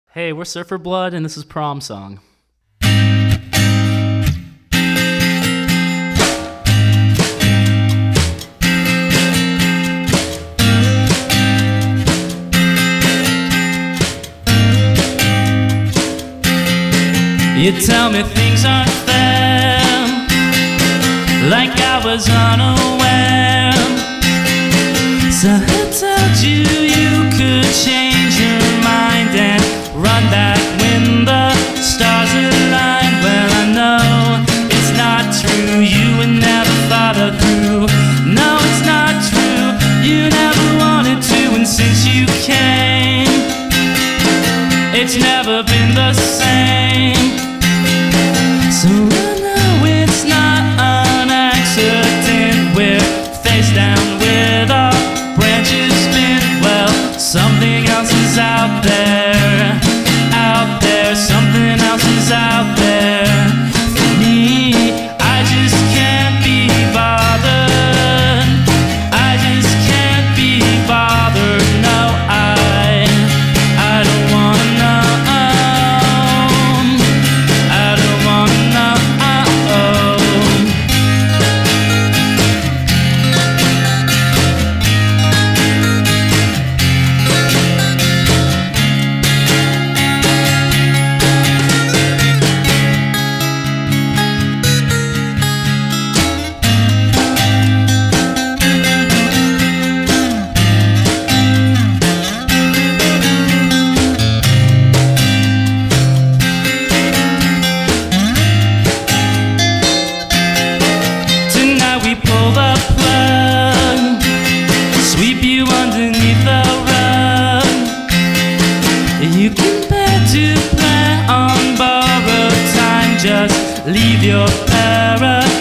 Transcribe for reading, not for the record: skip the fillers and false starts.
Hey, we're Surfer Blood, and this is Prom Song. You tell me things aren't fair, like I was unaware. So who told you you could change your mind and run back when the stars align? Well, I know it's not true, you would never follow through. No, it's not true, you never wanted to, and since you came, it's never been the same. So I know it's not an accident, we're face down with our branches bent. Well, something else is out there, something else is out there. For me, I just can't be bothered, I just can't be bothered. No, I don't wanna know, I don't wanna know. Pull the plug, sweep you underneath the rug. You can bear to play on borrowed time, just leave your parents